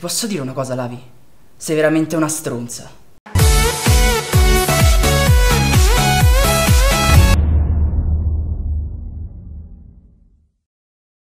Ti posso dire una cosa, Lavi? Sei veramente una stronza.